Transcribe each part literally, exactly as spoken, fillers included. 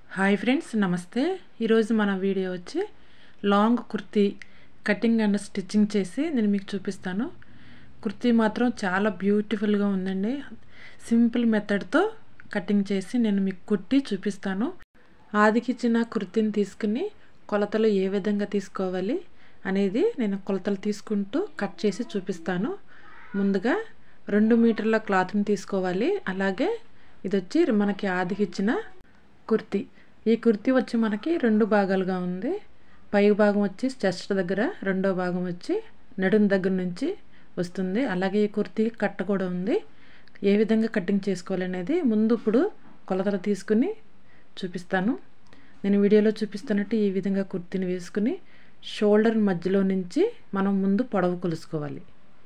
Hi friends, నమస్తే. ఈరోజు మన వీడియో వచ్చి long kurti cutting and stitching చేసి నేను మీకు చూపిస్తాను. కుర్తీ మాత్రం చాలా బ్యూటిఫుల్గా ఉందండి. సింపుల్ మెథడ్తో కటింగ్ చేసి నేను మీకు కుట్టి చూపిస్తాను. ఆదికిచ్చిన కుర్తీని తీసుకుని కొలతలు ఏ విధంగా తీసుకోవాలి అనేది నేను కొలతలు తీసుకుంటూ కట్ చేసి చూపిస్తాను. ముందుగా రెండు మీటర్ల క్లాత్ని తీసుకోవాలి. అలాగే ఇది వచ్చి మనకి ఆదికిచ్చిన కుర్తీ. ఈ కుర్తీ వచ్చి మనకి రెండు భాగాలుగా ఉంది. పై భాగం వచ్చి చెస్ట్ దగ్గర, రెండో భాగం వచ్చి నడుం దగ్గర నుంచి వస్తుంది. అలాగే ఈ కుర్తీ కట్ట కూడా ఉంది. ఏ విధంగా కటింగ్ చేసుకోవాలనేది ముందు ఇప్పుడు కొలతలు తీసుకుని చూపిస్తాను. నేను వీడియోలో చూపిస్తున్నట్టు ఈ విధంగా కుర్తీని వేసుకుని షోల్డర్ మధ్యలో నుంచి మనం ముందు పొడవు కొలుసుకోవాలి.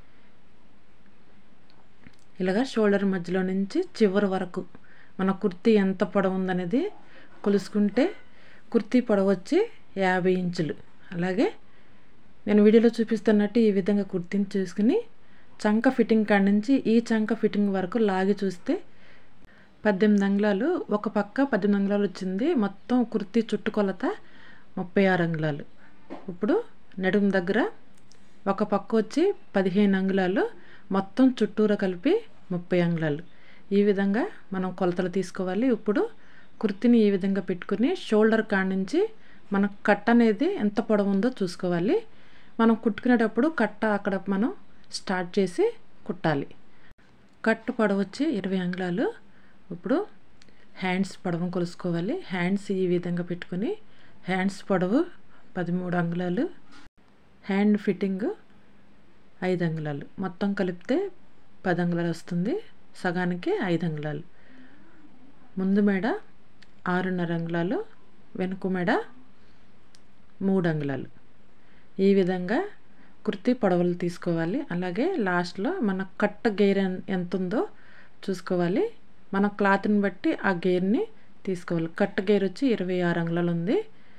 ఇలాగా షోల్డర్ మధ్యలో నుంచి చివరి వరకు మన కుర్తీ ఎంత పొడవు ఉందనేది కొలుసుకుంటే కుర్తీ పొడవు వచ్చి యాభై ఇంచులు. అలాగే నేను వీడియోలో చూపిస్తున్నట్టు ఈ విధంగా కుర్తీని చూసుకుని చంక ఫిట్టింగ్ కాడ నుంచి ఈ చంక ఫిట్టింగ్ వరకు లాగి చూస్తే పద్దెనిమిది అంగుళాలు, ఒక పక్క పద్దెనిమిది అంగుళాలు వచ్చింది. మొత్తం కుర్తీ చుట్టుకొలత ముప్పై ఆరు అంగుళాలు. ఇప్పుడు నడుము దగ్గర ఒక పక్క వచ్చి పదిహేను అంగుళాలు, మొత్తం చుట్టూరా కలిపి ముప్పై అంగుళాలు. ఈ విధంగా మనం కొలతలు తీసుకోవాలి. ఇప్పుడు కుర్తీని ఈ విధంగా పెట్టుకుని షోల్డర్ కాడ నుంచి మన కట్ట అనేది ఎంత పొడవు ఉందో చూసుకోవాలి. మనం కుట్టుకునేటప్పుడు కట్ట అక్కడ మనం స్టార్ట్ చేసి కుట్టాలి. కట్టు పొడవు వచ్చి ఇరవై అంగుళాలు. ఇప్పుడు హ్యాండ్స్ పొడవు కొలుసుకోవాలి. హ్యాండ్స్ ఈ విధంగా పెట్టుకుని హ్యాండ్స్ పొడవు పదమూడు అంగుళాలు, హ్యాండ్ ఫిట్టింగ్ ఐదు అంగుళాలు, మొత్తం కలిపితే పది అంగుళాలు వస్తుంది. సగానికి ఐదు అంగుళాలు. ముందు మెడ ఆరున్నర అంగుళాలు, వెనుక మెడ మూడు అంగుళాలు. ఈ విధంగా కుర్తీ పొడవులు తీసుకోవాలి. అలాగే లాస్ట్లో మన కట్ట గేర్ ఎంత ఉందో చూసుకోవాలి. మన క్లాత్ని బట్టి ఆ గేర్ని తీసుకోవాలి. కట్ట గేర్ వచ్చి ఇరవై ఆరు అంగుళాలు ఉంది.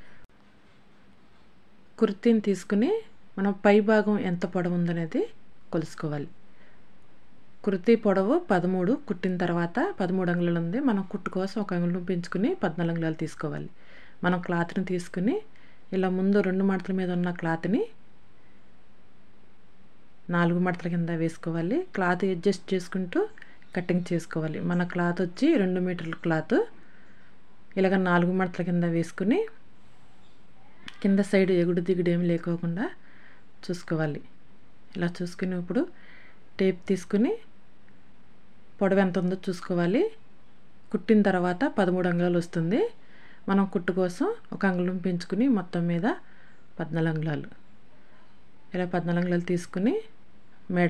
కుర్తీని తీసుకుని మనం పై భాగం ఎంత పొడవు ఉందనేది కొలుసుకోవాలి. కుర్తీ పొడవు పదమూడు, కుట్టిన తర్వాత పదమూడు అంగుళాలు ఉంది. మనం కుట్టు కోసం ఒక అంగుళం పెంచుకుని పద్నాలుగు అంగుళాలు తీసుకోవాలి. మనం క్లాత్ని తీసుకుని ఇలా ముందు రెండు మడతల మీద ఉన్న క్లాత్ని నాలుగు మడతల కింద వేసుకోవాలి. క్లాత్ అడ్జస్ట్ చేసుకుంటూ కటింగ్ చేసుకోవాలి. మన క్లాత్ వచ్చి రెండు మీటర్ల క్లాత్ ఇలాగ నాలుగు మడతల కింద వేసుకుని కింద సైడ్ ఎగుడు దిగుడు ఏమి లేకోకుండా చూసుకోవాలి. ఇలా చూసుకుని ఇప్పుడు టేప్ తీసుకుని పొడవు ఎంత ఉందో చూసుకోవాలి. కుట్టిన తర్వాత పదమూడు అంగుళాలు వస్తుంది. మనం కుట్టు కోసం ఒక అంగుళం పెంచుకుని మొత్తం మీద పద్నాలుగు అంగుళాలు, ఇలా పద్నాలుగు అంగుళాలు తీసుకుని మెడ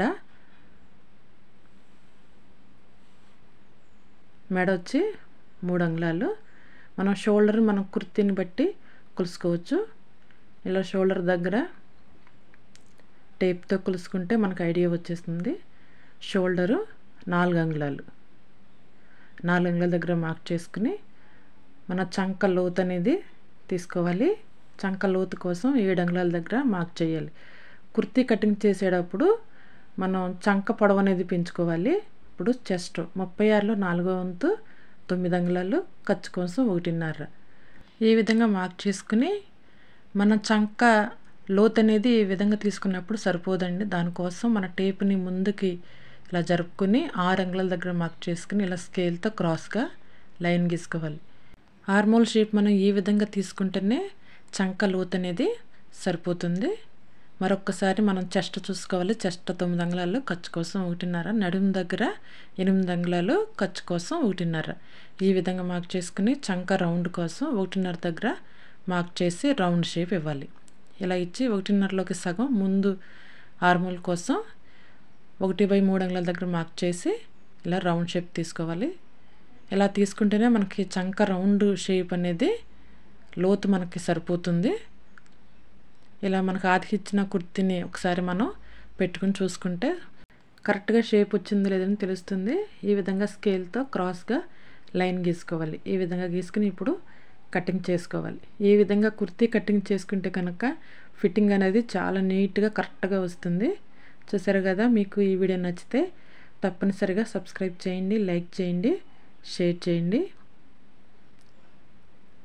మెడ వచ్చి మూడు అంగుళాలు. మనం షోల్డర్ మనం కుర్తీని బట్టి కొలుసుకోవచ్చు. ఇలా షోల్డర్ దగ్గర టేప్తో కొలుసుకుంటే మనకు ఐడియా వచ్చేస్తుంది. షోల్డరు నాలుగు అంగుళాలు, నాలుగు అంగుళాల దగ్గర మార్క్ చేసుకుని మన చంక లోతు అనేది తీసుకోవాలి. చంక లోతు కోసం ఏడు అంగుళాల దగ్గర మార్క్ చేయాలి. కుర్తీ కటింగ్ చేసేటప్పుడు మనం చంక పొడవు అనేది పెంచుకోవాలి. ఇప్పుడు చెస్ట్ ముప్పై ఆరులో నాలుగో వంతు తొమ్మిది అంగుళాలు, ఖర్చు కోసం ఒకటిన్నర. ఈ విధంగా మార్క్ చేసుకుని మన చంక లోతు అనేది ఈ విధంగా తీసుకున్నప్పుడు సరిపోదండి. దానికోసం మన టేప్ని ముందుకి ఇలా జరుపుకుని ఆరు అంగుళాల దగ్గర మార్క్ చేసుకుని ఇలా స్కేల్తో క్రాస్గా లైన్ గీసుకోవాలి. ఆర్మోల్ షేప్ మనం ఈ విధంగా తీసుకుంటేనే చంక లోతు అనేది సరిపోతుంది. మరొక్కసారి మనం చెస్ట్ చూసుకోవాలి. చెస్ట్ తొమ్మిది అంగుళాలు, ఖర్చు కోసం ఒకటిన్నర. నడుము దగ్గర ఎనిమిది అంగుళాలు, ఖర్చు కోసం ఒకటిన్నర. ఈ విధంగా మార్క్ చేసుకుని చంక రౌండ్ కోసం ఒకటిన్నర దగ్గర మార్క్ చేసి రౌండ్ షేప్ ఇవ్వాలి. ఇలా ఇచ్చి ఒకటిన్నరలోకి సగం ముందు ఆర్మోల్ కోసం ఒకటి బై మూడు అంగుళాల దగ్గర మార్క్ చేసి ఇలా రౌండ్ షేప్ తీసుకోవాలి. ఇలా తీసుకుంటేనే మనకి చంక రౌండ్ షేప్ అనేది లోతు మనకి సరిపోతుంది. ఇలా మనకు ఆదికిచ్చిన కుర్తీని ఒకసారి మనం పెట్టుకుని చూసుకుంటే కరెక్ట్గా షేప్ వచ్చింది లేదని తెలుస్తుంది. ఈ విధంగా స్కేల్తో క్రాస్గా లైన్ గీసుకోవాలి. ఈ విధంగా గీసుకుని ఇప్పుడు కటింగ్ చేసుకోవాలి. ఈ విధంగా కుర్తీ కటింగ్ చేసుకుంటే కనుక ఫిట్టింగ్ అనేది చాలా నీట్గా కరెక్ట్గా వస్తుంది. చూసారు కదా. మీకు ఈ వీడియో నచ్చితే తప్పనిసరిగా సబ్స్క్రైబ్ చేయండి, లైక్ చేయండి, షేర్ చేయండి.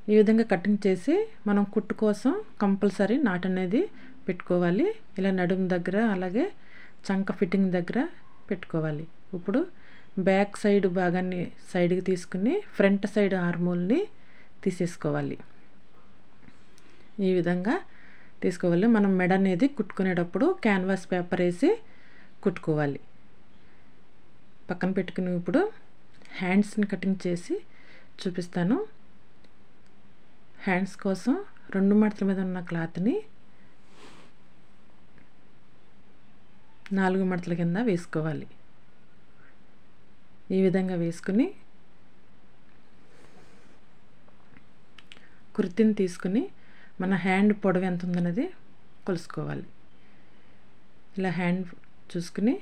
ఈ విధంగా కటింగ్ చేసి మనం కుట్టు కోసం కంపల్సరీ నాట్ అనేది పెట్టుకోవాలి. ఇలా నడుము దగ్గర అలాగే చంక ఫిట్టింగ్ దగ్గర పెట్టుకోవాలి. ఇప్పుడు బ్యాక్ సైడ్ భాగాన్ని సైడ్కి తీసుకుని ఫ్రంట్ సైడ్ ఆర్మోల్ని తీసేసుకోవాలి. ఈ విధంగా తీసుకోవాలి. మనం మెడ అనేది కుట్టుకునేటప్పుడు క్యాన్వాస్ పేపర్ వేసి కుట్టుకోవాలి. పక్కన పెట్టుకుని ఇప్పుడు హ్యాండ్స్ని కటింగ్ చేసి చూపిస్తాను. హ్యాండ్స్ కోసం రెండు మడతల మీద ఉన్న క్లాత్ని నాలుగు మడతల కింద వేసుకోవాలి. ఈ విధంగా వేసుకుని కుర్తిని తీసుకుని మన హ్యాండ్ పొడవు ఎంత ఉందన్నది కొలుసుకోవాలి. ఇలా హ్యాండ్ చూసుకుని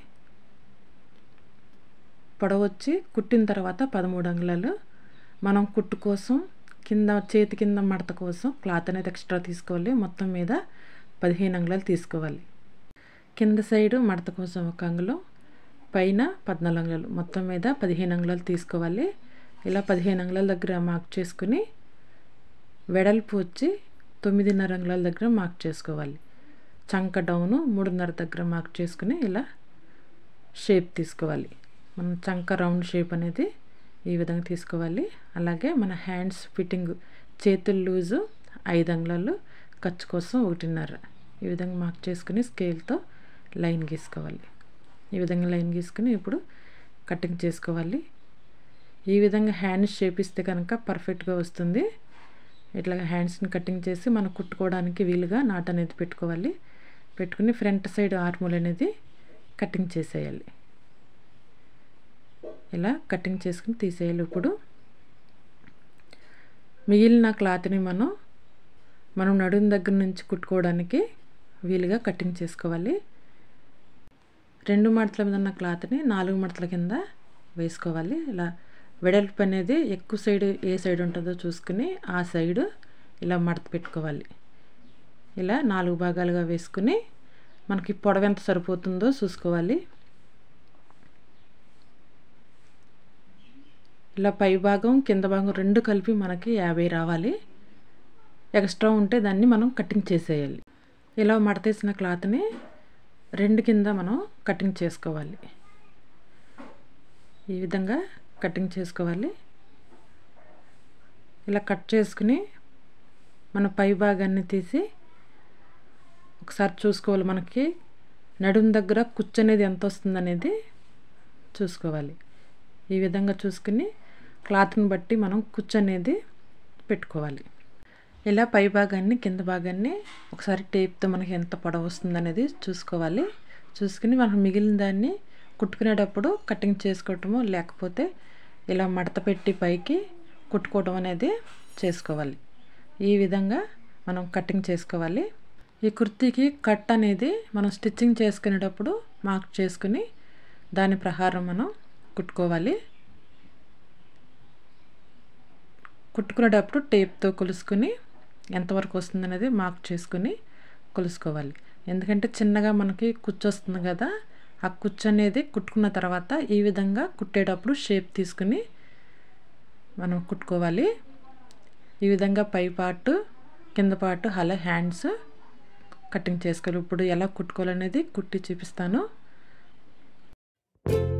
పొడవు వచ్చి కుట్టిన తర్వాత పదమూడు అంగుళాలు. మనం కుట్టు కోసం కింద చేతి కింద మడత కోసం క్లాత్ అనేది ఎక్స్ట్రా తీసుకోవాలి. మొత్తం మీద పదిహేను అంగుళాలు తీసుకోవాలి. కింద సైడు మడత కోసం ఒక అంగుళం, పైన పద్నాలుగు అంగుళాలు, మొత్తం మీద పదిహేను అంగుళాలు తీసుకోవాలి. ఇలా పదిహేను అంగుళాల దగ్గర మార్క్ చేసుకుని వెడల్పు వచ్చి తొమ్మిదిన్నర అంగుళాల దగ్గర మార్క్ చేసుకోవాలి. చంక డౌను మూడున్నర దగ్గర మార్క్ చేసుకుని ఇలా షేప్ తీసుకోవాలి. మన చంక రౌండ్ షేప్ అనేది ఈ విధంగా తీసుకోవాలి. అలాగే మన హ్యాండ్స్ ఫిట్టింగ్ చేతులు లూజు ఐదు అంగుళాలు, ఖర్చు కోసం ఒకటిన్నర. ఈ విధంగా మార్క్ చేసుకుని స్కేల్తో లైన్ గీసుకోవాలి. ఈ విధంగా లైన్ గీసుకుని ఇప్పుడు కటింగ్ చేసుకోవాలి. ఈ విధంగా హ్యాండ్స్ షేప్ ఇస్తే కనుక పర్ఫెక్ట్గా వస్తుంది. ఇట్లా హ్యాండ్స్ని కటింగ్ చేసి మనం కుట్టుకోవడానికి వీలుగా నాట్ అనేది పెట్టుకోవాలి. పెట్టుకుని ఫ్రంట్ సైడ్ ఆర్మోల్ అనేది కటింగ్ చేసేయాలి. ఇలా కటింగ్ చేసుకుని తీసేయాలి. ఇప్పుడు మిగిలిన క్లాత్ని మనం మనం నడుము దగ్గర నుంచి కుట్టుకోవడానికి వీలుగా కటింగ్ చేసుకోవాలి. రెండు మడతల మీద ఉన్న క్లాత్ని నాలుగు మడతల కింద వేసుకోవాలి. ఇలా వెడల్పు అనేది ఎక్కువ సైడ్ ఏ సైడ్ ఉంటుందో చూసుకుని ఆ సైడు ఇలా మడత పెట్టుకోవాలి. ఇలా నాలుగు భాగాలుగా వేసుకుని మనకి పొడవు ఎంత సరిపోతుందో చూసుకోవాలి. ఇలా పై భాగం కింద భాగం రెండు కలిపి మనకి యాభై రావాలి. ఎక్స్ట్రా ఉంటే దాన్ని మనం కటింగ్ చేసేయాలి. ఇలా మడతేసిన క్లాత్ని రెండు కింద మనం కటింగ్ చేసుకోవాలి. ఈ విధంగా కటింగ్ చేసుకోవాలి. ఇలా కట్ చేసుకుని మన పై భాగాన్ని తీసి ఒకసారి చూసుకోవాలి. మనకి నడుము దగ్గర కుచ్చు అనేది ఎంత వస్తుందనేది చూసుకోవాలి. ఈ విధంగా చూసుకుని క్లాత్ని బట్టి మనం కుచ్చు అనేది పెట్టుకోవాలి. ఇలా పై భాగాన్ని కింద భాగాన్ని ఒకసారి టేప్తో మనకి ఎంత పొడవు వస్తుందనేది చూసుకోవాలి. చూసుకుని మనం మిగిలిన దాన్ని కుట్టుకునేటప్పుడు కటింగ్ చేసుకోవటము లేకపోతే ఇలా మడత పెట్టి పైకి కుట్టుకోవడం అనేది చేసుకోవాలి. ఈ విధంగా మనం కటింగ్ చేసుకోవాలి. ఈ కుర్తీకి కట్ అనేది మనం స్టిచ్చింగ్ చేసుకునేటప్పుడు మార్క్ చేసుకుని దాని ప్రకారం మనం కుట్టుకోవాలి. కుట్టుకునేటప్పుడు టేప్తో కొలుసుకుని ఎంతవరకు వస్తుంది అనేది మార్క్ చేసుకుని కొలుసుకోవాలి. ఎందుకంటే చిన్నగా మనకి కుచ్చు వస్తుంది కదా, ఆ కుచ్చు అనేది కుట్టుకున్న తర్వాత ఈ విధంగా కుట్టేటప్పుడు షేప్ తీసుకుని మనం కుట్టుకోవాలి. ఈ విధంగా పై పార్ట్ కింద పార్ట్ అలా హ్యాండ్స్ కటింగ్ చేసుకోవాలి. ఇప్పుడు ఎలా కుట్టుకోవాలనేది కుట్టి చూపిస్తాను.